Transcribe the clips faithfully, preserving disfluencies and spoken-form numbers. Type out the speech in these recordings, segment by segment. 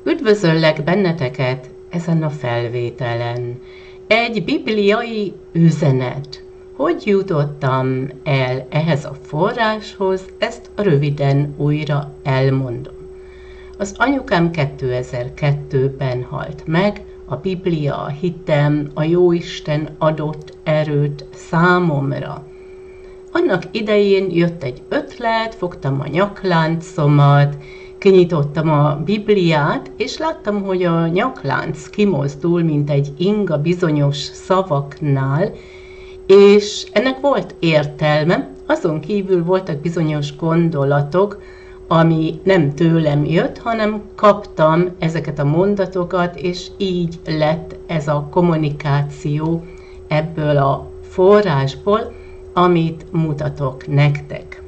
Üdvözöllek benneteket ezen a felvételen. Egy bibliai üzenet. Hogy jutottam el ehhez a forráshoz, ezt röviden újra elmondom. Az anyukám kétezer-kettőben halt meg, a Biblia, a hitem, a Jóisten adott erőt számomra. Annak idején jött egy ötlet, fogtam a nyakláncomat, kinyitottam a Bibliát, és láttam, hogy a nyaklánc kimozdul, mint egy inga bizonyos szavaknál, és ennek volt értelme, azon kívül voltak bizonyos gondolatok, ami nem tőlem jött, hanem kaptam ezeket a mondatokat, és így lett ez a kommunikáció ebből a forrásból, amit mutatok nektek.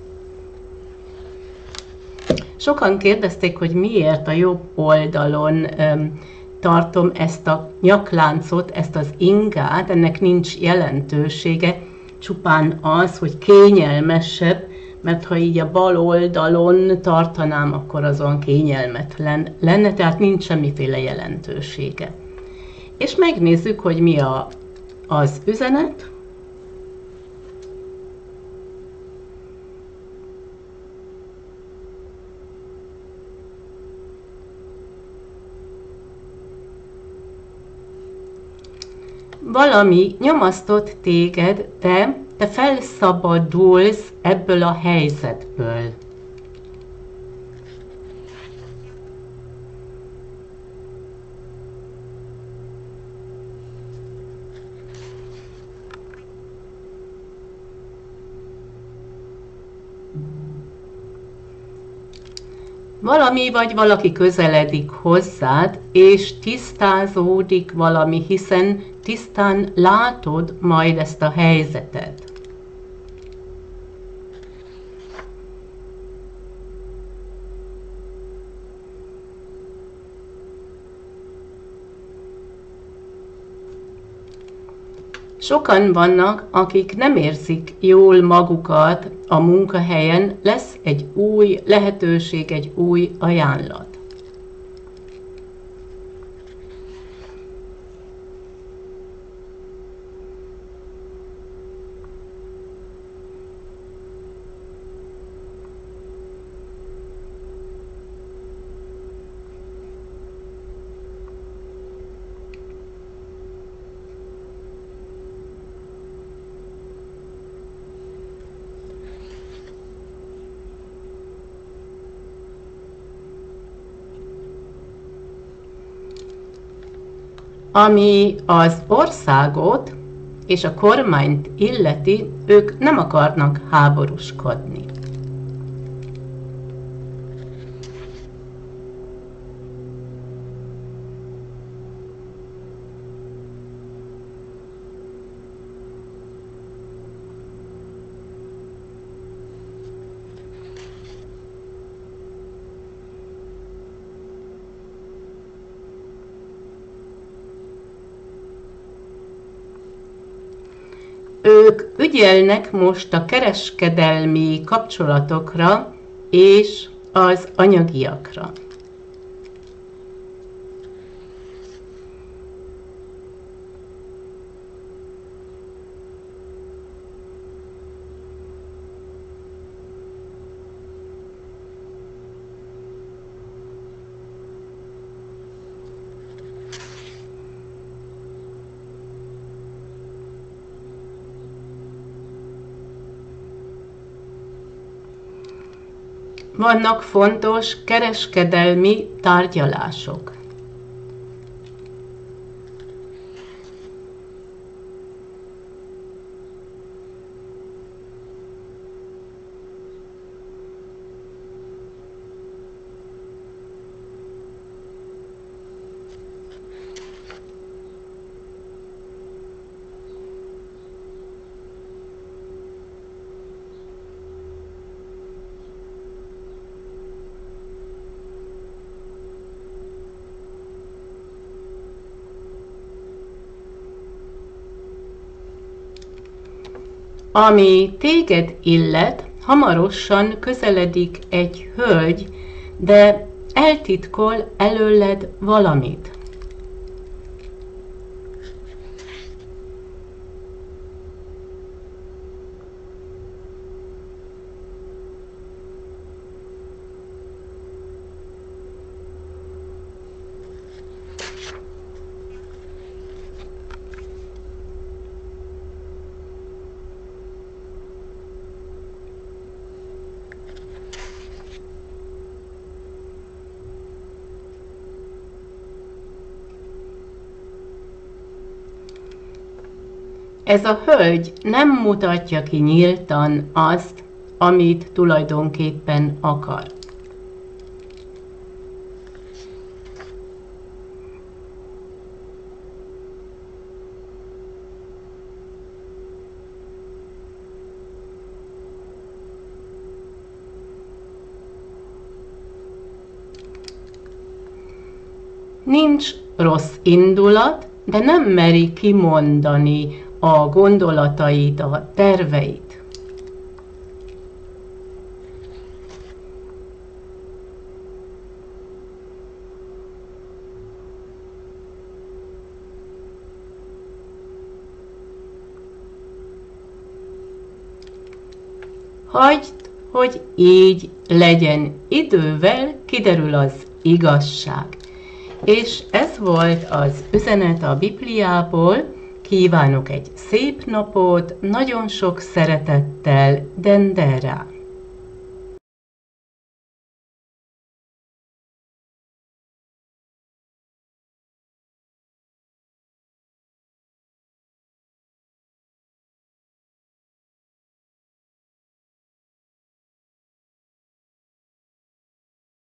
Sokan kérdezték, hogy miért a jobb oldalon um, tartom ezt a nyakláncot, ezt az ingát, ennek nincs jelentősége, csupán az, hogy kényelmesebb, mert ha így a bal oldalon tartanám, akkor azon kényelmetlen lenne, tehát nincs semmiféle jelentősége. És megnézzük, hogy mi a, az üzenet. Valami nyomasztott téged, de te felszabadulsz ebből a helyzetből. Valami vagy valaki közeledik hozzád, és tisztázódik valami, hiszen tisztán látod majd ezt a helyzetet. Sokan vannak, akik nem érzik jól magukat a munkahelyen, lesz egy új lehetőség, egy új ajánlat. Ami az országot és a kormányt illeti, ők nem akarnak háborúskodni. Ők ügyelnek most a kereskedelmi kapcsolatokra és az anyagiakra. Vannak fontos kereskedelmi tárgyalások. Ami téged illet, hamarosan közeledik egy hölgy, de eltitkol előled valamit. Ez a hölgy nem mutatja ki nyíltan azt, amit tulajdonképpen akar. Nincs rossz indulat, de nem meri kimondani a gondolatait, a terveit. Hagyd, hogy így legyen, idővel kiderül az igazság. És ez volt az üzenet a Bibliából. Kívánok egy szép napot, nagyon sok szeretettel, Dendera!